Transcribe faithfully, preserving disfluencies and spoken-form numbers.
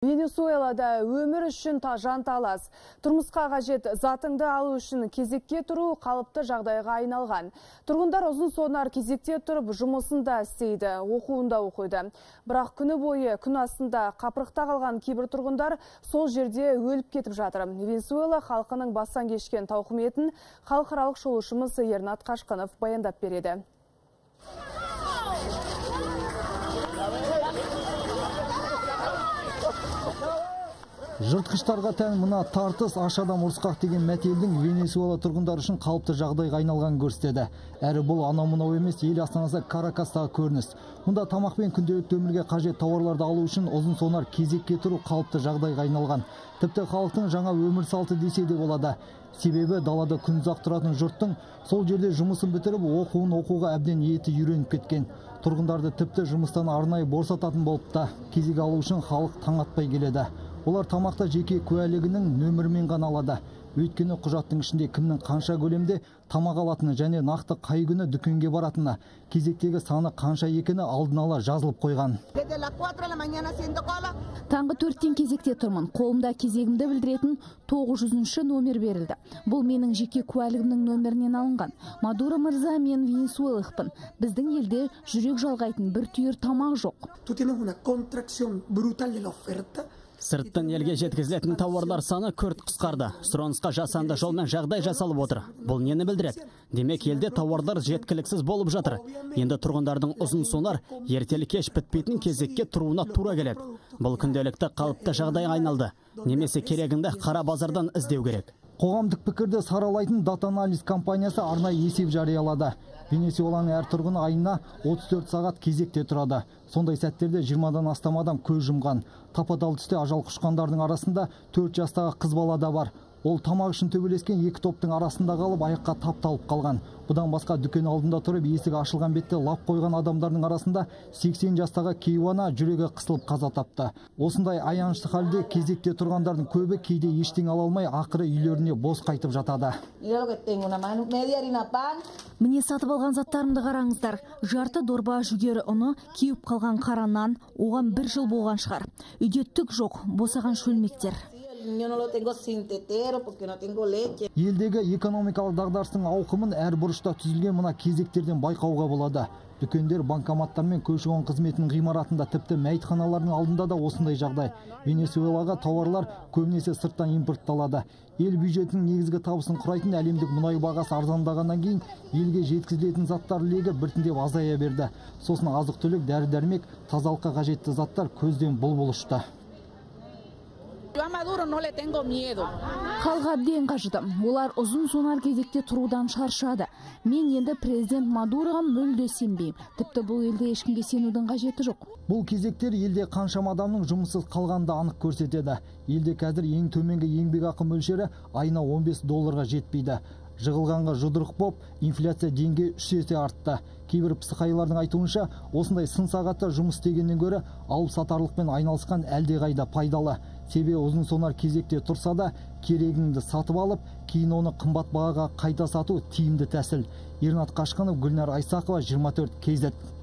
Венесуэлада өмір үшін жанталас. Тұрмысқа қажет затыңды алу үшін кезекте тұру қалыпты жағдайға айналған. Тұрғындар ұзын сонар кезекте тұрып жұмысында істейді, оқуында оқиды. Бірақ күні бойы күн астында қапырықта қалған кейбір тұрғындар сол жерде өліп кетіп жатыр. Венесуэла халқының бастан кешкен тауқыметін халықаралық шолушымыз Ернат Қашқанов баяндап береді. Жыртқыштарға тән мына тартыс аш адам ұрысқақ деген мәтелдің Венесуэла тұрғындар үшін қалыпты жағдайға айналған көрсетеді. Әрі бұл анау-мынау емес, ел астанасы Каракастағы көрініс. Мұнда тамақ пен күнделікті өмірге қажет тауарларды алу үшін ұзын сонар кезекке тұру қалыпты жағдайға айналған. Тіпті халықтың жаңа өмір салты десе де болады. Себебі далада күн ұзақ тұратын жұрттың сол жерде жұмысын бітіріп, оқуын оқуға әбден еті үйреніп кеткен. Тұрғындарды тіпті жұмыстан арнайы босататын болыпты. Кезек алу үшін халық таң атпай келеді. Олар тамақта жеке куәлігінің нөмірімен ғана алады. Өйткені құжаттың ішінде кімнің қанша көлемде тамақ алатыны және нақты қай күні дүкенге баратыны, кезектегі саны қанша екені алдын ала жазылып қойған. Таңғы төрттен кезекте тұрмын. Қолымда кезегімді білдіретін тоғыз жүзінші номер берілді. Бұл менің жеке куәлігімнің нөмірінен алынған. Мадуро мырза, мен венесуэлықпын. Біздің елде жүрек жалғайтын бір түйір тамақ жоқ. Сырттан елге жеткізілетін тауарлар саны күрт қысқарды. Сұранысқа жасанды жолмен жағдай жасалып отыр. Бұл нені білдіреді? Демек, елде тауарлар жеткіліксіз болып жатыр. Енді тұрғындардың ұзын сонар ертелі кеш бітпейтін кезекке тұруына тура келеді. Бұл күнделікті қалыпты жағдайға айналды. Немесе керегінді қара базардан іздеу керек. Қоғамдық пікірді саралайтын дата-анализ компаниясы арнайы есеп жариялады. Венесуэланың әр тұрғыны айына отыз төрт сағат кезекте тұрады. Сондай сәттерде жиырмадан астам адам көз жұмған. Тапа-тал түсте ажал құшқандардың арасында төрт жастағы қыз бала да бар. Ол тамақ үшін төбелескен екі топтың арасында қалып, аяққа тапталып қалған. Бұдан басқа дүкен алдында тұрып, есігі ашылған бетте лап қойған адамдардың арасында сексен жастағы кейуана жүрегі қысылып қаза тапты. Осындай аянышты халде кезекте тұрғандардың көбі кейде ештеңе ала алмай, ақыры үйлеріне бос қайтып жатады. Міне сатып алған заттарымды қараңыздар. Жарты дорба жүгері ұны, кеуіп қалған қара нан, оған бір жыл болған шығар. Үйде түк жоқ, босаған шөлмектер. Елдегі экономикалық дағдарыстың ауқымын әр бұрышта түзілген мына кезектерден байқауға болады. Дүкендер, банкоматтар мен көші-қон қызметінің ғимаратында, тіпті мәйітханалардың алдында да осындай жағдай. Венесуэлаға тауарлар көбінесе сырттан импортталады. Ел бюджетінің негізгі табысын құрайтын әлемдік мұнай бағасы арзандағаннан кейін елге жеткізілетін заттар легі біртіндеп азая берді. Сосын азық-түлік, дәрі-дәрмек, тазалыққа қажетті заттар көзден бұлбұл ұшты. Халға әбден қажыды. Олар ұзын сонар кезекте тұрудан шаршады. Мен енді президент Мадуроға мүлде сенбеймін. Тіпті бұл елде ешкімге сенудің қажеті жоқ. Бұл кезектер елде қаншама адамның жұмыссыз қалғанды анық көрсетеді. Елде қазір ең төменгі еңбекақы мөлшері айына он бес долларға жетпейді. Жығылғанға жұдырық боп, инфляция деңгейі үш есе артты. Кейбір пысықайлардың айтуынша, осындай сын сағатта жұмыс істегеннен гөрі алып сатарлықпен айналысқан әлдеқайда пайдалы. Себебі ұзын сонар кезекте тұрса да, керегіңді сатып алып, кейін оны қымбат бағаға қайта сату тиімді тәсіл. Ернат Қашқанов, Гүлнар Айсақова, жиырма төрт кей зет.